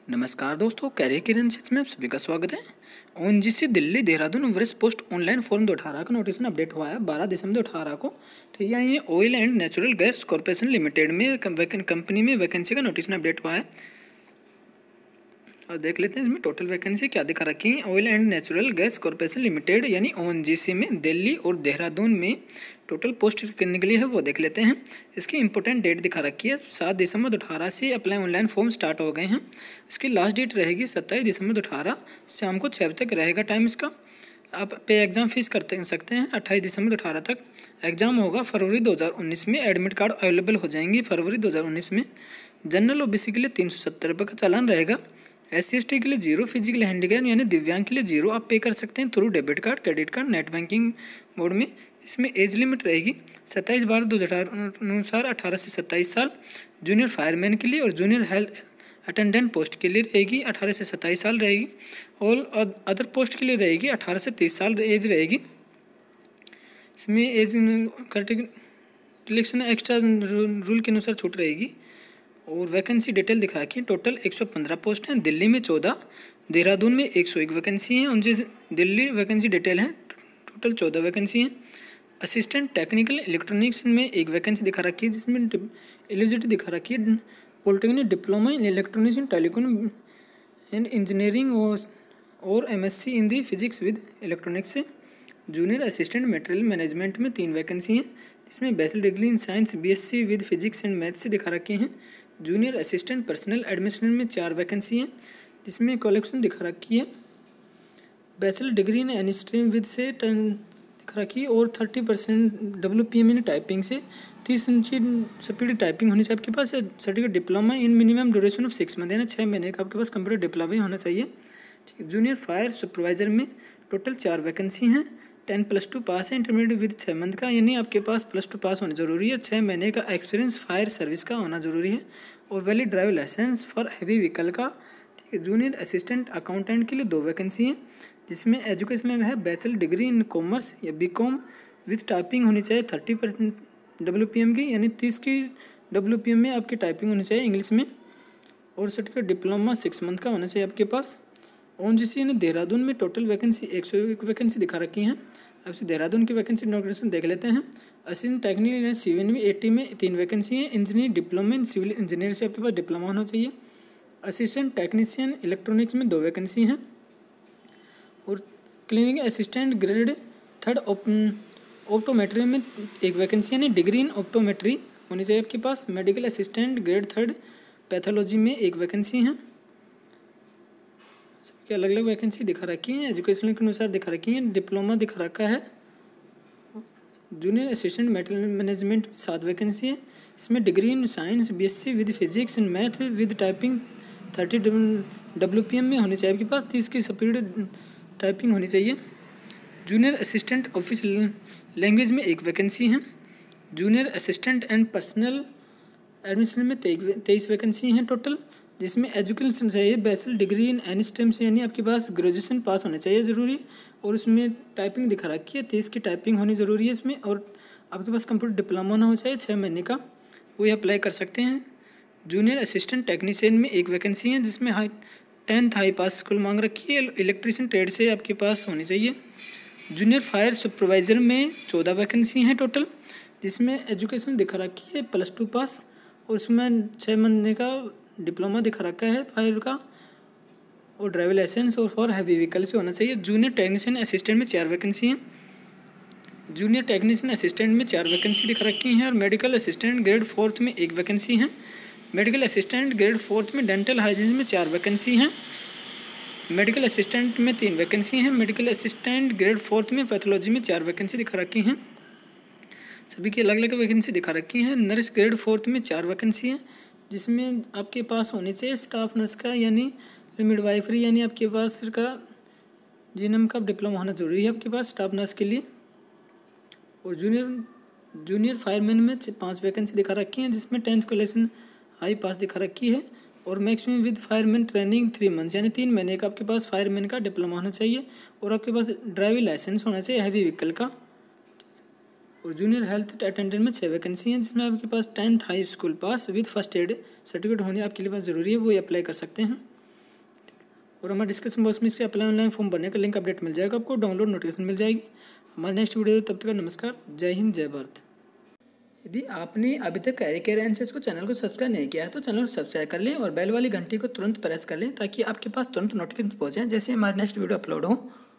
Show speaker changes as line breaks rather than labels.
नमस्कार दोस्तों, कैरियर किरण में आप सभी का स्वागत है। ओएनजीसी दिल्ली देहरादून वरिष्ठ पोस्ट ऑनलाइन फॉर्म 2018 का नोटिफिकेशन अपडेट हुआ है 12 दिसंबर 2018 को। तो ये oil and natural gas corporation limited में कंपनी में वैकेंसी का नोटिफिकेशन अपडेट हुआ है। और देख लेते हैं इसमें टोटल वैकेंसी क्या दिखा रखी है। Oil and natural gas corporation limited यानी ओएनजीसी में दिल्ली और देहरादून में टोटल पोस्ट करने के लिए है वो देख लेते हैं। इसकी इंपॉर्टेंट डेट दिखा रखी है 7 दिसंबर 2018 से अप्लाई ऑनलाइन फॉर्म स्टार्ट हो गए हैं। इसकी लास्ट डेट रहेगी 27 दिसंबर 2018 शाम को 6 बजे तक रहेगा टाइम इसका। आप पे एग्ज़ाम फीस करते सकते हैं 28 दिसंबर 2018 तक। एग्ज़ाम होगा फरवरी 2019 में। एडमिट कार्ड अवेलेबल हो जाएंगे फरवरी 2019 में। जनरल ओबीसी के लिए 370 रुपये का चालान रहेगा। SC/ST के लिए 0, फिजिकल हैंडीकैप यानी दिव्यांग के लिए 0 आप पे कर सकते हैं through debit card, credit card, net banking mode में। इसमें एज लिमिट रहेगी 27/12/2018 अनुसार 18 से 27 साल। जूनियर फायरमैन के लिए और जूनियर हेल्थ अटेंडेंट पोस्ट के लिए रहेगी 18 से 27 साल रहेगी। और अदर पोस्ट के लिए रहेगी 18 से 30 साल एज रहेगी। इसमें एज रिलेक्शन एक्स्ट्रा रूल के अनुसार छूट रहेगी। और वैकेंसी डिटेल दिखा रखी है। टोटल 115 पोस्ट हैं। दिल्ली में 14, देहरादून में 101 वैकेंसी हैं। उनसे दिल्ली वैकेंसी डिटेल है। टोटल 14 वैकेंसी हैं। असिस्टेंट टेक्निकल इलेक्ट्रॉनिक्स में एक वैकेंसी दिखा रखी है जिसमें एलिजिबिलिटी दिखा रखी है polytechnic diploma in electronics in telecom and engineering और MSc in the physics with electronics से। जूनियर असिस्टेंट मटेरियल मैनेजमेंट में 3 वैकेंसी हैं। इसमें bachelor degree in science BSc with physics and maths से दिखा रखे हैं। जूनियर असिस्टेंट पर्सनल एडमिनिस्ट्रेशन में 4 वैकेंसी हैं जिसमें क्वालिफिकेशन दिखा रखी है bachelor degree in any stream with से 10 दिखा रखी है। और 30% WPM इन टाइपिंग से 30 इंची स्पीड टाइपिंग होनी चाहिए आपके पास। Certificate diploma in minimum duration of 6 month यानी 6 महीने का आपके पास कंप्यूटर डिप्लोमा ही होना चाहिए। ठीक है। जूनियर फायर सुपरवाइजर में टोटल 4 वैकेंसी हैं। 10+2 पास है। इंटरमीडिएट विद 6 मंथ का यानी आपके पास +2 पास होना जरूरी है। 6 महीने का एक्सपीरियंस फायर सर्विस का होना जरूरी है। और valid driving licence for heavy vehicle का। ठीक है। जूनियर असिस्टेंट अकाउंटेंट के लिए 2 वैकेंसी हैं जिसमें एजुकेशनल है बैचलर डिग्री इन कॉमर्स या BCom विथ टाइपिंग होनी चाहिए 30% WPM की यानी 30 की WPM में आपकी टाइपिंग होनी चाहिए इंग्लिश में। और सर्टिफिकेट डिप्लोमा 6 मंथ का होना चाहिए आपके पास। ओएनजीसी ने देहरादून में टोटल वैकेंसी 101 वैकेंसी दिखा रखी हैं। अब से देहरादून की वैकेंसी नोटिफिकेशन देख लेते हैं। असिस्टेंट टेक्निकल सिविल में 80 में 3 वैकेंसी हैं। Engineer diploma in civil engineer से आपके पास डिप्लोमा होना चाहिए। असिस्टेंट टेक्नीशियन इलेक्ट्रॉनिक्स में 2 वैकेंसी हैं। और क्लिनिकल असिस्टेंट ग्रेड 3 ऑप्टोमेट्री में 1 वैकेंसी यानी डिग्री इन ऑप्टोमेट्री होनी चाहिए आपके पास। मेडिकल असिस्टेंट ग्रेड 3 पैथोलॉजी में 1 वैकेंसी हैं। सबकी अलग अलग वैकेंसी दिखा रखी हैं। एजुकेशन के अनुसार दिखा रखी हैं। डिप्लोमा दिखा रखा है। जूनियर असिस्टेंट मटेरियल मैनेजमेंट में 7 वैकेंसी है। इसमें degree in science BSc with physics and math with typing 30 WPM में होनी चाहिए आपके पास। 30 की स्पीड टाइपिंग होनी चाहिए। जूनियर असिस्टेंट ऑफिस लैंग्वेज में 1 वैकेंसी है। Junior assistant and personal administration में 23 वैकेंसी हैं टोटल जिसमें एजुकेशन चाहिए bachelor degree in any stream से यानी आपके पास ग्रेजुएशन पास होना चाहिए ज़रूरी। और उसमें टाइपिंग दिखा रखी है 30 की टाइपिंग होनी ज़रूरी है इसमें। और आपके पास कंप्यूटर डिप्लोमा होना हो चाहिए 6 महीने का, वही अप्लाई कर सकते हैं। जूनियर असिस्टेंट टेक्नीशियन में 1 वैकेंसी है जिसमें 10th हाई पास स्कूल मांग रखी है। इलेक्ट्रीशियन ट्रेड से आपके पास होनी चाहिए। जूनियर फायर सुपरवाइज़र में 14 वैकेंसी हैं टोटल जिसमें एजुकेशन दिखा रखी है +2 पास। और उसमें 6 महीने का डिप्लोमा दिखा रखा है फायर का। और ड्राइविंग लाइसेंस और फॉर हैवी व्हीकल से होना चाहिए। जूनियर टेक्नीशियन असिस्टेंट में 4 वैकेंसी हैं। जूनियर टेक्नीशियन असिस्टेंट में 4 वैकेंसी दिखा रखी हैं। और मेडिकल असिस्टेंट ग्रेड 4 में 1 वैकेंसी है। मेडिकल असिस्टेंट ग्रेड 4 में डेंटल हाइजीन में 4 वैकेंसी हैं। मेडिकल असिस्टेंट में 3 वैकेंसी हैं। मेडिकल असिस्टेंट ग्रेड 4 में पैथोलॉजी में 4 वैकेंसी दिखा रखी हैं। सभी की अलग अलग वैकेंसी दिखा रखी हैं। नर्स ग्रेड 4 में 4 वैकेंसी हैं जिसमें आपके पास होनी चाहिए स्टाफ नर्स का यानी मिडवाइफरी यानी आपके पास का GNM का डिप्लोमा होना जरूरी है आपके पास स्टाफ नर्स के लिए। और जूनियर फायरमैन में 5 वैकेंसी दिखा रखी हैं जिसमें 10th क्वालिफिकेशन हाई पास दिखा रखी है। और maximum with fireman training 3 months यानी 3 महीने का आपके पास फायरमैन का डिप्लोमा होना चाहिए। और आपके पास ड्राइविंग लाइसेंस होना चाहिए हैवी व्हीकल का। और जूनियर हेल्थ अटेंडेंट में 6 वैकेंसी हैं जिसमें आपके पास 10th high school pass with first aid certificate होने आपके लिए पास ज़रूरी है, वो अप्लाई कर सकते हैं। और हमारे डिस्क्रिप्शन बॉक्स में इसके अप्लाई ऑनलाइन फॉर्म भरने का लिंक अपडेट मिल जाएगा, आपको डाउनलोड नोटिफिकेशन मिल जाएगी। हमारे नेक्स्ट वीडियो तब तक नमस्कार, जय हिंद, जय भारत। यदि आपने अभी तक कैरियर एनालिसिस को चैनल को सब्सक्राइब नहीं किया है तो चैनल को सब्सक्राइब कर लें और बेल वाली घंटी को तुरंत प्रेस कर लें ताकि आपके पास तुरंत नोटिफिकेशन पहुंचे जैसे हमारे नेक्स्ट वीडियो अपलोड हो।